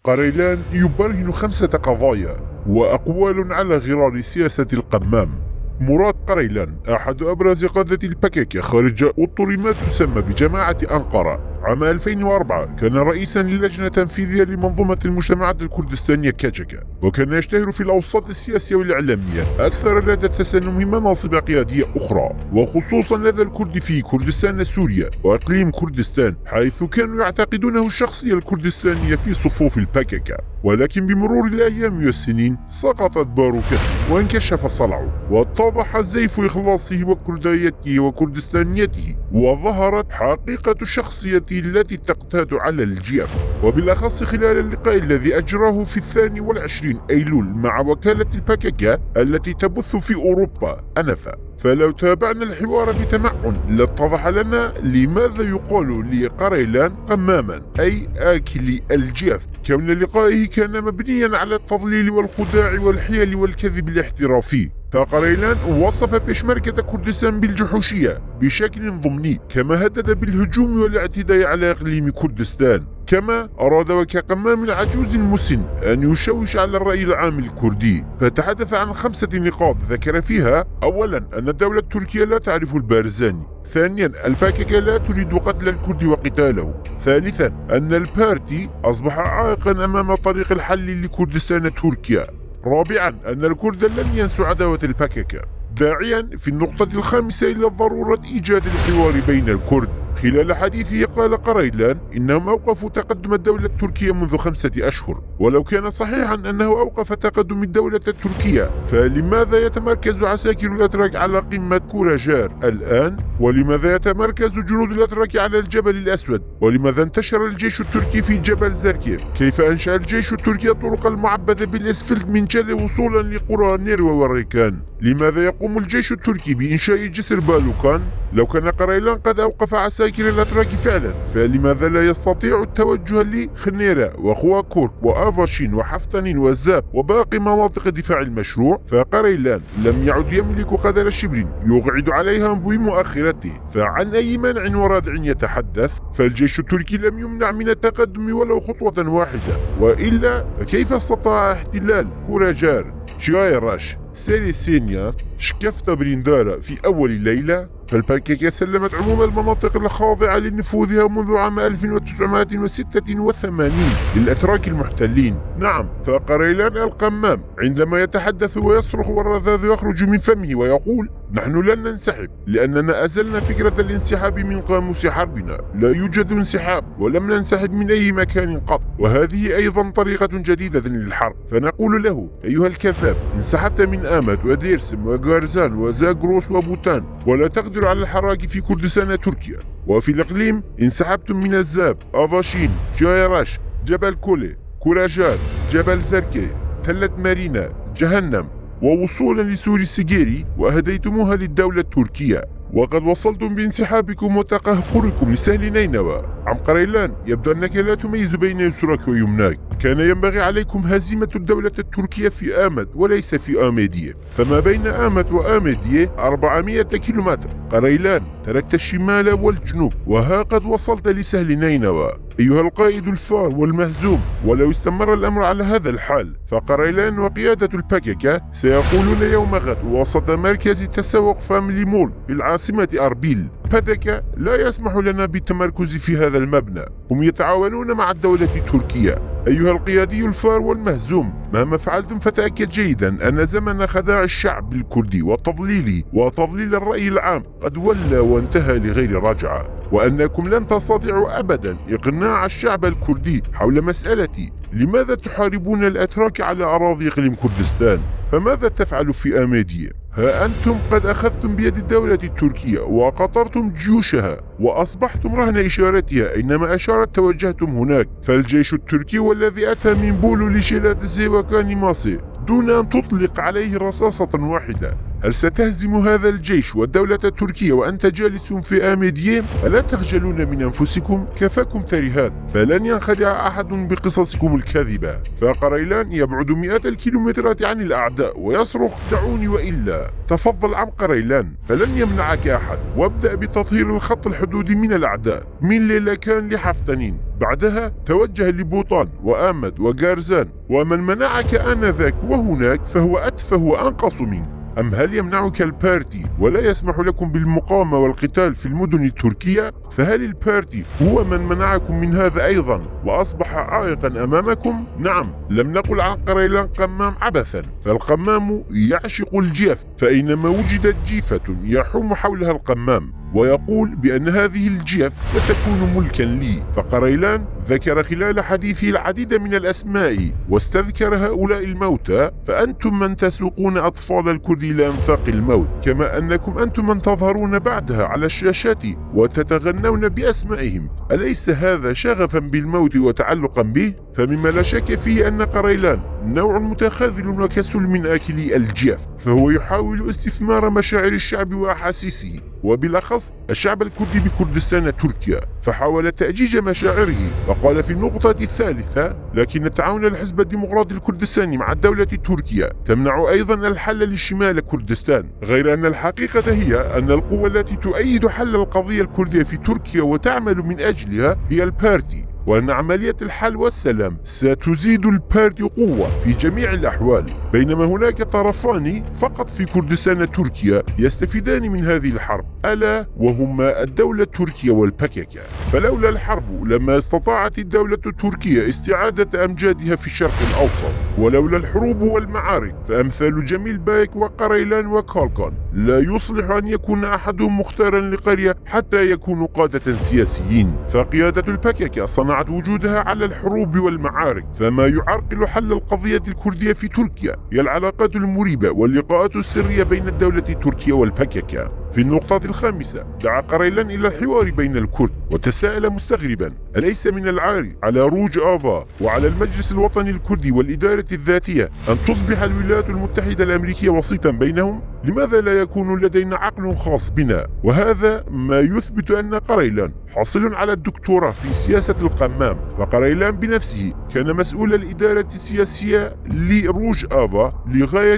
قريلان يبرهن 5 قضايا وأقوال على غرار سياسة القمام. مراد قريلان أحد أبرز قادة البكك خارج أطر ما تسمى بجماعة أنقرة. عام 2004 كان رئيسا للجنة تنفيذية لمنظومة المجتمعات الكردستانية كاجكا، وكان يشتهر في الأوساط السياسية والإعلامية أكثر لدى تسنم مناصب قيادية أخرى، وخصوصا لدى الكرد في كردستان سوريا وإقليم كردستان، حيث كانوا يعتقدونه الشخصية الكردستانية في صفوف البكك. ولكن بمرور الأيام والسنين سقطت باروكته وانكشف صلعه، واتضح زيف إخلاصه وكرديته وكردستانيته، وظهرت حقيقة شخصيته التي تقتات على الجيف، وبالأخص خلال اللقاء الذي أجراه في 22 أيلول مع وكالة البكك التي تبث في أوروبا أنفا. فلو تابعنا الحوار بتمعن لاتضح لنا لماذا يقال لقريلان قماما أي آكل الجيف، كون لقائه كان مبنيا على التضليل والخداع والحيل والكذب الاحترافي. فقريلان وصف بشمركة كردستان بالجحوشية بشكل ضمني، كما هدد بالهجوم والاعتداء على إقليم كردستان، كما أراد وكقمام العجوز المسن أن يشوش على الرأي العام الكردي. فتحدث عن 5 نقاط ذكر فيها: أولا أن الدولة التركية لا تعرف البارزاني، ثانيا البكك لا تريد قتل الكرد وقتاله، ثالثا أن البارتي أصبح عائقا أمام طريق الحل لكردستان تركيا، رابعا أن الكرد لن ينسوا عداوة البكك، داعيا في النقطة الخامسة إلى ضرورة إيجاد الحوار بين الكرد. خلال حديثه قال قريلان إنهم أوقفوا تقدم الدولة التركية منذ 5 أشهر، ولو كان صحيحا أنه أوقف تقدم الدولة التركية، فلماذا يتمركز عساكر الأتراك على قمة كوراجار الآن؟ ولماذا يتمركز جنود الأتراك على الجبل الأسود؟ ولماذا انتشر الجيش التركي في جبل زركير؟ كيف أنشأ الجيش التركي الطرق المعبدة بالإسفلت من جلي وصولا لقرى نيروا والريكان؟ لماذا يقوم الجيش التركي بإنشاء جسر بالوكان؟ لو كان قريلان قد أوقف عساكر الأتراك فعلا، فلماذا لا يستطيع التوجه لخنيرة وخواكورك وآفاشين وحفتنين والزاب وباقي مناطق دفاع المشروع؟ فقريلان لم يعد يملك قدر شبر يقعد عليها بمؤخرته، فعن أي منع وردع يتحدث؟ فالجيش التركي لم يمنع من التقدم ولو خطوة واحدة، وإلا فكيف استطاع احتلال كوراجار، جايراش، سيريسينيا، شكفتا بريندارا في أول ليلة؟ فالبكك سلمت عموم المناطق الخاضعة لنفوذها منذ عام 1986 للأتراك المحتلين. نعم، فقريلان القمام عندما يتحدث ويصرخ والرذاذ يخرج من فمه ويقول: نحن لن ننسحب لأننا أزلنا فكرة الانسحاب من قاموس حربنا، لا يوجد انسحاب ولم ننسحب من أي مكان قط، وهذه أيضا طريقة جديدة للحرب. فنقول له: أيها الكذاب، انسحبت من آمت وديرسم وغارزان وزاغروس وبوتان، ولا تقدر على الحراك في كردستان تركيا. وفي الإقليم انسحبتم من الزاب، آفاشين، جايراش، جبل كولي، كوراجار، جبل زركي، تلة مارينا، جهنم، ووصولا لسور سيجيري، وأهديتموها للدولة التركية. وقد وصلتم بانسحابكم وتقهقركم لسهل نينوى. عم قريلان، يبدو أنك لا تميز بين يسرك ويمناك. كان ينبغي عليكم هزيمة الدولة التركية في آمد وليس في آميدية، فما بين آمد وآميدية 400 كيلومتر. قريلان، تركت الشمال والجنوب، وها قد وصلت لسهل نينوى أيها القائد الفار والمهزوم. ولو استمر الأمر على هذا الحال، فقريلان وقيادة البكك سيقولون يوم غد وسط مركز تسوق فاميلي مول في العاصمة أربيل: بكك لا يسمح لنا بالتمركز في هذا المبنى، هم يتعاونون مع الدولة التركية. أيها القيادي الفار والمهزوم، مهما فعلتم فتأكد جيدا أن زمن خداع الشعب الكردي وتضليله وتضليل الرأي العام قد ولى وانتهى لغير رجعة، وأنكم لن تستطيعوا أبدا إقناع الشعب الكردي حول مسألة لماذا تحاربون الأتراك على أراضي إقليم كردستان. فماذا تفعل في آميدية؟ ها أنتم قد أخذتم بيد الدولة التركية وقطرتم جيوشها وأصبحتم رهن إشارتها، أينما أشارت توجهتم هناك. فالجيش التركي والذي أتى من بولو لشيلات الزيوكاني ماسي دون أن تطلق عليه رصاصة واحدة، هل ستهزم هذا الجيش والدولة التركية وأنت جالس في آميدية؟ ألا تخجلون من أنفسكم؟ كفاكم ترهات، فلن ينخدع أحد بقصصكم الكاذبة. فقريلان يبعد مئات الكيلومترات عن الأعداء ويصرخ: دعوني وإلا. تفضل عم قريلان، فلن يمنعك أحد، وابدأ بتطهير الخط الحدودي من الأعداء من ليلكان لحفتنين. بعدها توجه لبوطان وآمد وجارزان، ومن منعك آنذاك وهناك فهو أتفه وأنقص منك. أم هل يمنعك البارتي ولا يسمح لكم بالمقاومة والقتال في المدن التركية؟ فهل البارتي هو من منعكم من هذا أيضا وأصبح عائقا أمامكم؟ نعم، لم نقل عن قريلان قمام عبثا، فالقمام يعشق الجيف، فأينما وجدت جيفة يحوم حولها القمام ويقول بأن هذه الجيف ستكون ملكا لي. فقريلان ذكر خلال حديثه العديد من الأسماء واستذكر هؤلاء الموتى، فأنتم من تسوقون أطفال الكرد إلى أنفاق الموت، كما أنكم أنتم من تظهرون بعدها على الشاشات وتتغنون بأسمائهم. أليس هذا شغفا بالموت وتعلقا به؟ فمما لا شك فيه أن قريلان نوع متخاذل وكسول من آكلي الجيف، فهو يحاول استثمار مشاعر الشعب وأحاسيسه، وبالأخص الشعب الكردي بكردستان تركيا، فحاول تأجيج مشاعره. وقال في النقطة الثالثة: لكن تعاون الحزب الديمقراطي الكردستاني مع الدولة التركية تمنع أيضا الحل لشمال كردستان، غير أن الحقيقة هي أن القوى التي تؤيد حل القضية الكردية في تركيا وتعمل من أجلها هي البارتي، وأن عملية الحل والسلام ستزيد البارتي قوة في جميع الأحوال، بينما هناك طرفان فقط في كردستان تركيا يستفيدان من هذه الحرب، ألا وهما الدولة التركية والبككة. فلولا الحرب لما استطاعت الدولة التركية استعادة أمجادها في الشرق الأوسط، ولولا الحروب والمعارك فأمثال جميل بايك وقريلان وكالكان لا يصلح أن يكون أحدهم مختارا لقرية حتى يكونوا قادة سياسيين. فقيادة البككة صنعت وجودها على الحروب والمعارك، فما يعرقل حل القضية الكردية في تركيا هي العلاقات المريبة واللقاءات السرية بين الدولة التركية والبككة. في النقطة الخامسة دعا قريلان إلى الحوار بين الكرد، وتساءل مستغربا: أليس من العار على روج آفا وعلى المجلس الوطني الكردي والإدارة الذاتية أن تصبح الولايات المتحدة الأمريكية وسيطا بينهم؟ لماذا لا يكون لدينا عقل خاص بنا؟ وهذا ما يثبت أن قريلان حاصل على الدكتوراه في سياسة القمام، فقريلان بنفسه كان مسؤول الإدارة السياسية لروج آفا لغاية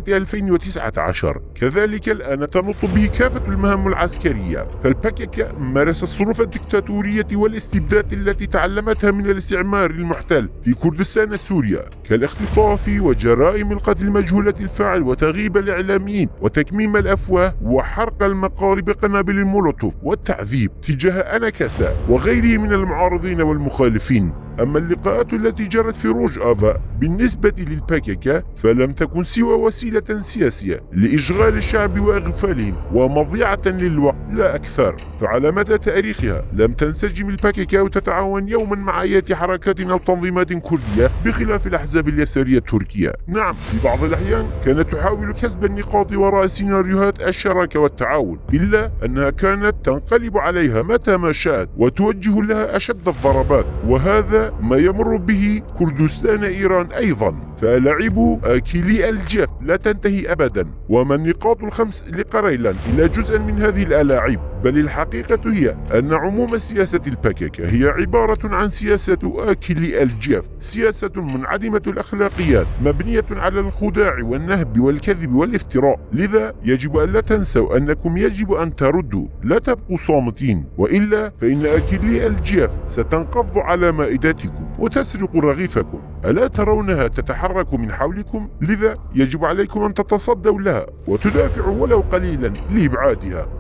2019. كذلك الآن تنط به كافة المهام العسكرية. فالبككة مارس الصنوف الدكتاتورية والاستبداد التي تعلمتها من الاستعمار المحتل في كردستان سوريا، كالاختطاف وجرائم القتل مجهولة الفاعل وتغييب الإعلاميين وتكميم الأفواه وحرق المقار بقنابل المولوتوف والتعذيب تجاه أناكاسا وغيره من المعارضين والمخالفين. أما اللقاءات التي جرت في روج آفا بالنسبة للبككة فلم تكن سوى وسيلة سياسية لإشغال الشعب وإغفالهم ومضيعة للوقت لا أكثر. فعلى مدى تاريخها لم تنسجم البككة وتتعاون يوما مع أي حركات أو تنظيمات كردية بخلاف الأحزاب اليسارية التركية. نعم، في بعض الأحيان كانت تحاول كسب النقاط وراء سيناريوهات الشراكة والتعاون، إلا أنها كانت تنقلب عليها متى ما شاءت وتوجه لها أشد الضربات، وهذا ما يمر به كردستان إيران أيضا. فلاعب آكلي الجيف لا تنتهي أبدا، وما النقاط الخمس لقريلان إلا جزءا من هذه الألاعيب، بل الحقيقة هي أن عموم سياسة البككة هي عبارة عن سياسة آكلي الجيف، سياسة منعدمة الأخلاقيات مبنية على الخداع والنهب والكذب والافتراء. لذا يجب أن لا تنسوا أنكم يجب أن تردوا، لا تبقوا صامتين، وإلا فإن آكلي الجيف ستنقض على مائدتكم وتسرق رغيفكم. ألا ترونها تتحرك من حولكم؟ لذا يجب عليكم أن تتصدوا لها وتدافعوا ولو قليلا لإبعادها.